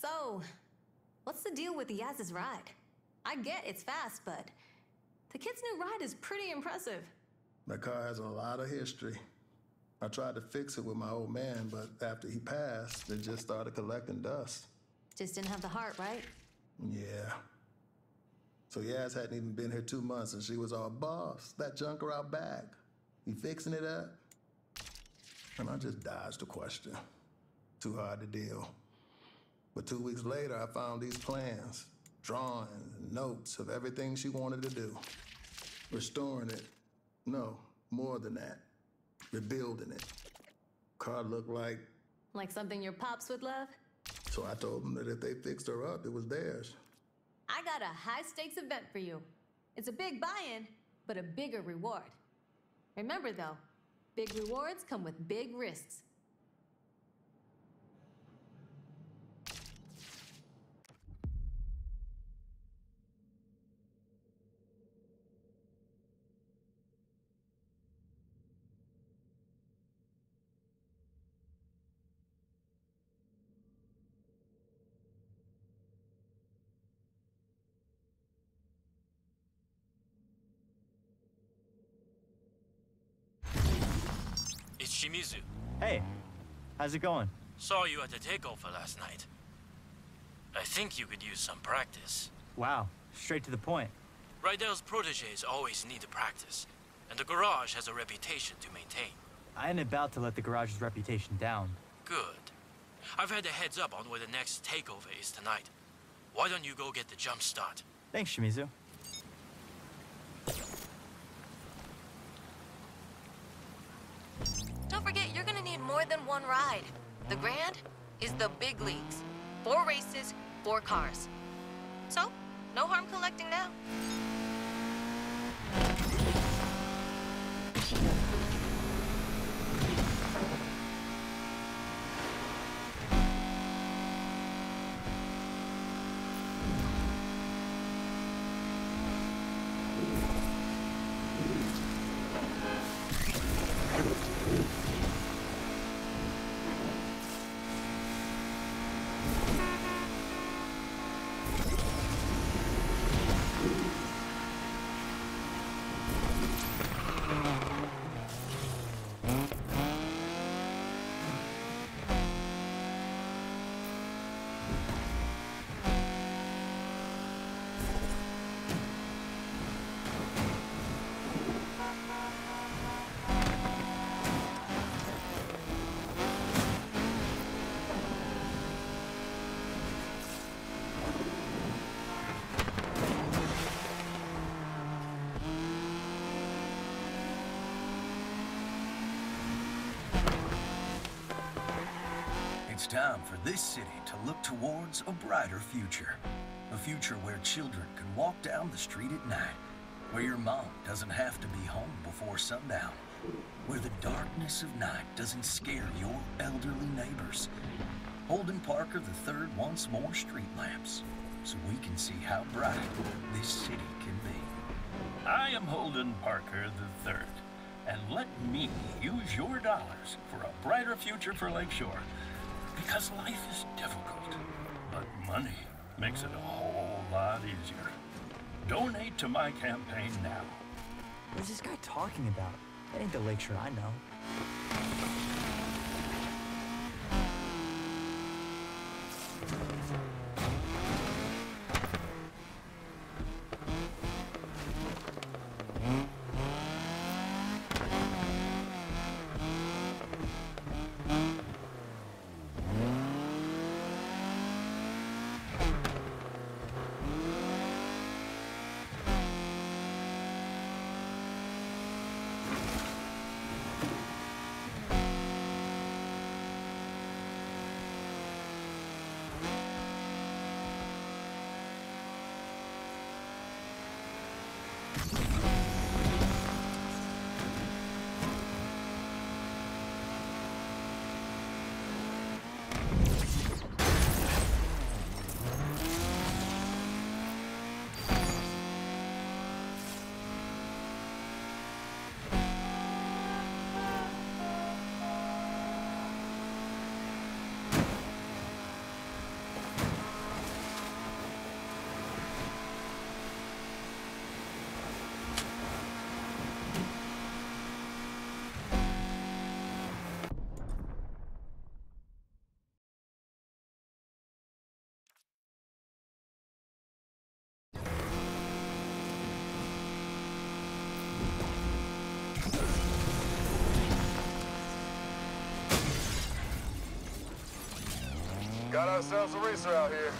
So, what's the deal with Yaz's ride? I get it's fast, but the kid's new ride is pretty impressive. That car has a lot of history. I tried to fix it with my old man, but after he passed, it just started collecting dust. Just didn't have the heart, right? Yeah. So Yaz hadn't even been here 2 months and she was all, "Boss, that junker out back. You fixing it up?" And I just dodged the question. Too hard to deal. But 2 weeks later, I found these plans, drawings, and notes of everything she wanted to do. Restoring it. No, more than that. Rebuilding it. Car looked like... Like something your pops would love? So I told them that if they fixed her up, it was theirs. I got a high-stakes event for you. It's a big buy-in, but a bigger reward. Remember, though, big rewards come with big risks. It's Shimizu. Hey, how's it going? Saw you at the takeover last night. I think you could use some practice. Wow, straight to the point. Rydell's proteges always need to practice, and the garage has a reputation to maintain. I ain't about to let the garage's reputation down. Good. I've had a heads up on where the next takeover is tonight. Why don't you go get the jump start? Thanks, Shimizu. Don't forget, you're gonna need more than one ride. The Grand is the big leagues. 4 races, 4 cars. So, no harm collecting now. It's time for this city to look towards a brighter future. A future where children can walk down the street at night, where your mom doesn't have to be home before sundown, where the darkness of night doesn't scare your elderly neighbors. Holden Parker III wants more street lamps, so we can see how bright this city can be. I am Holden Parker III, and let me use your dollars for a brighter future for Lakeshore. Because life is difficult, but money makes it a whole lot easier. Donate to my campaign now. What's this guy talking about? That ain't the Lakeshore I know. Got ourselves a racer out here.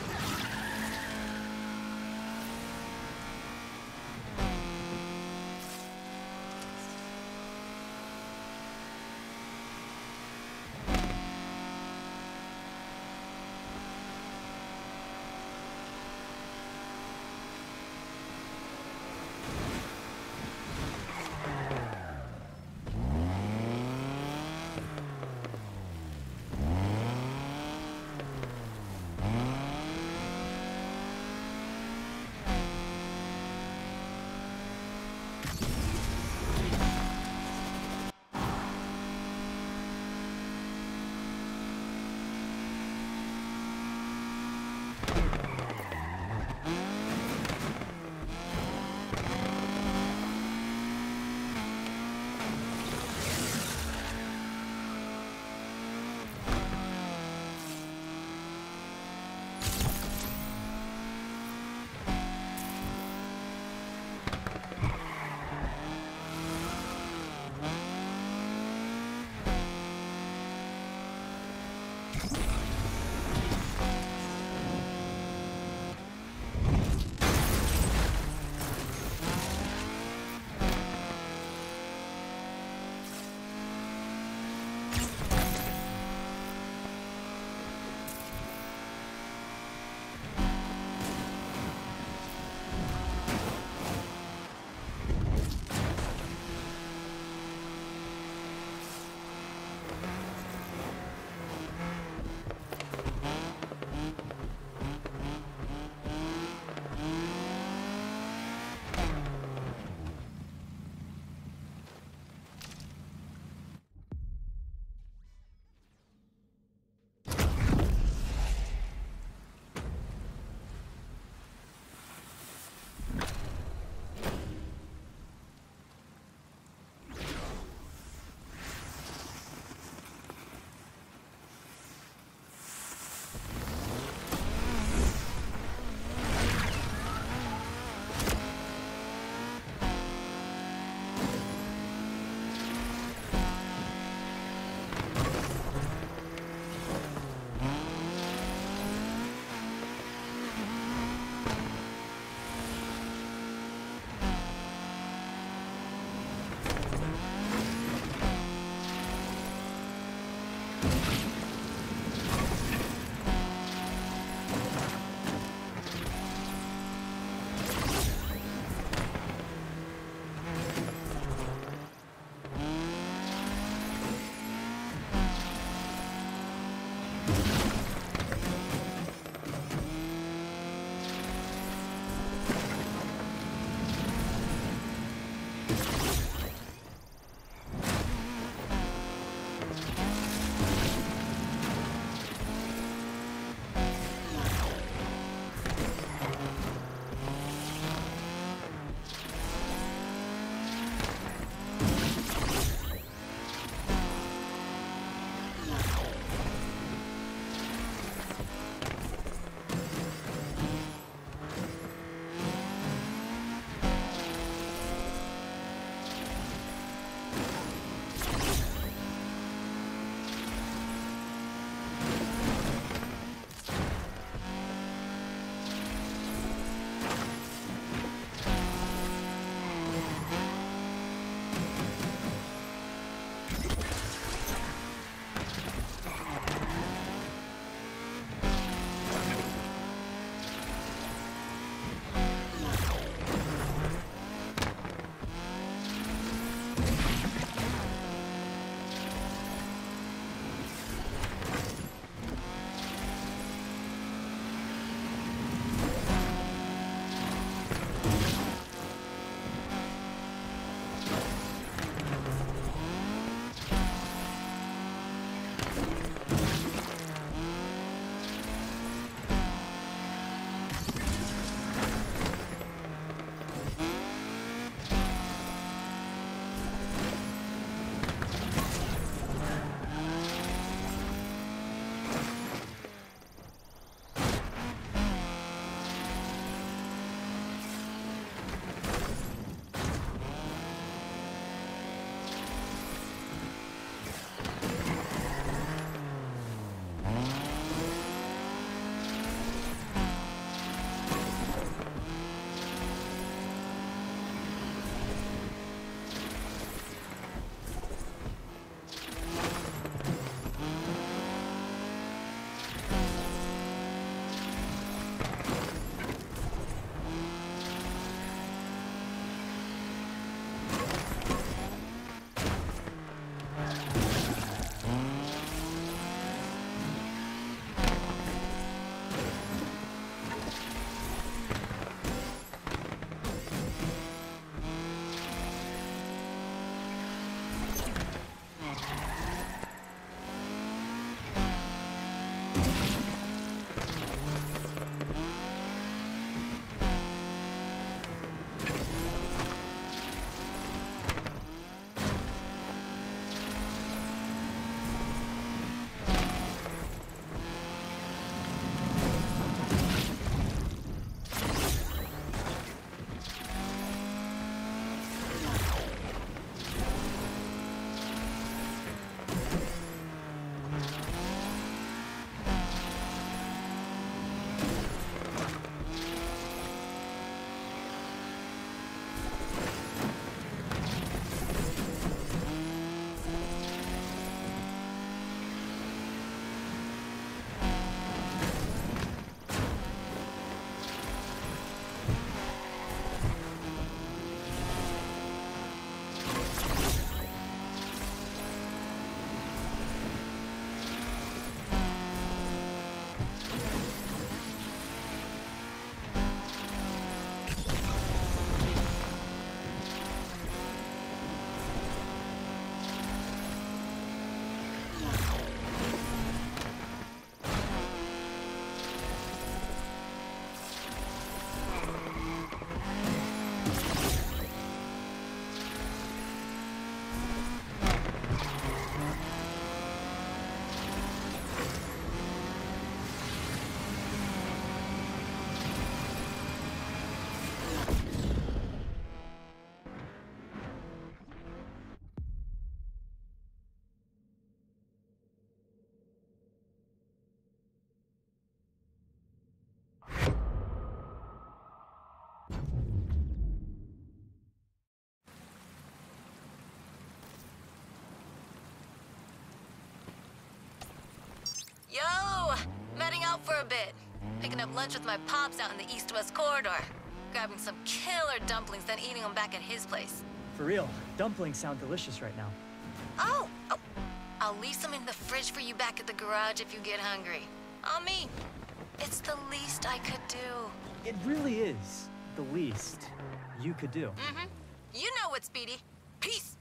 out for a bit. Picking up lunch with my pops out in the east-west corridor. Grabbing some killer dumplings, then eating them back at his place. For real, dumplings sound delicious right now. Oh, I'll leave some in the fridge for you back at the garage if you get hungry. On me. It's the least I could do. It really is the least you could do. Mm-hmm. You know it, Speedy. Peace.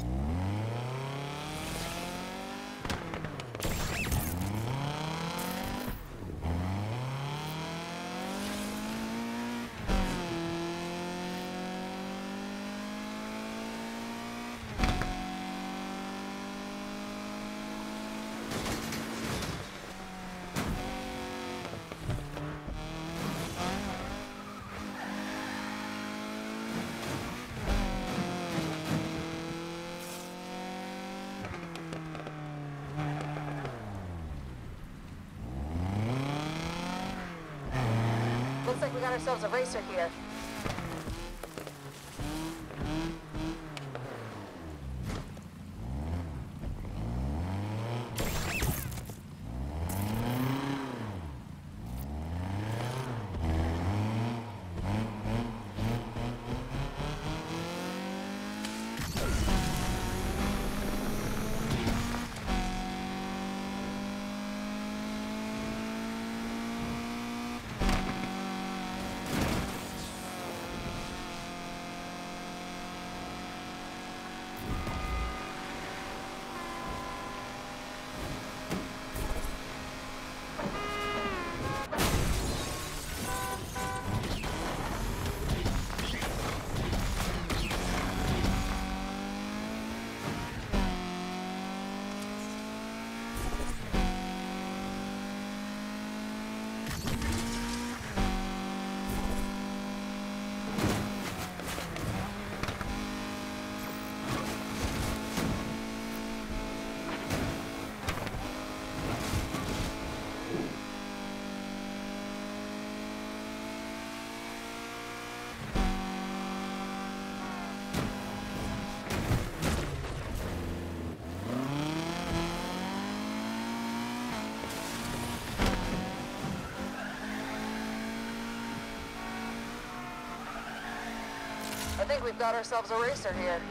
Looks like we got ourselves a racer here. I think we've got ourselves a racer here.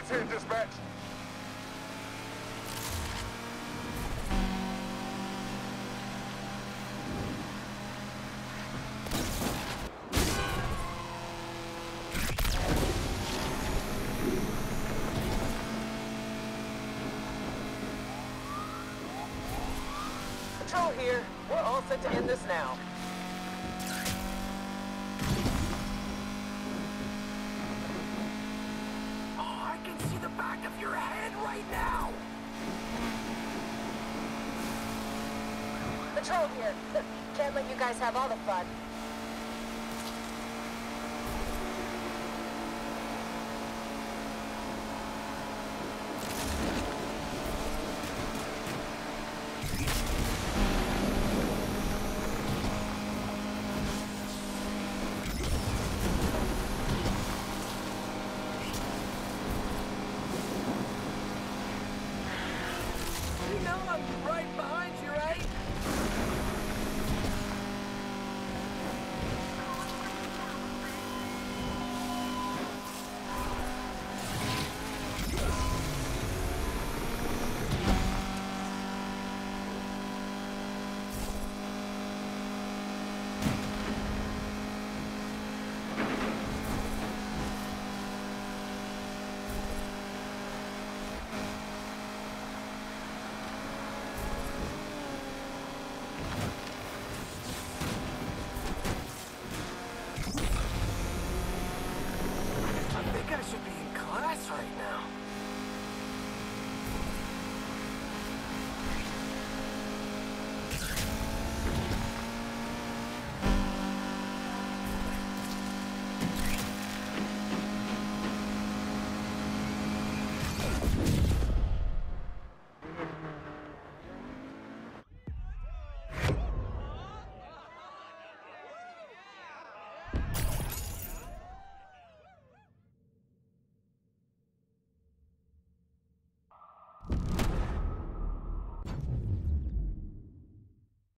Units here, dispatch. Patrol here. We're all set to end this now. Oh, I can see the back of your head right now! Patrol here. Can't let you guys have all the fun. You know I'm right behind you, right?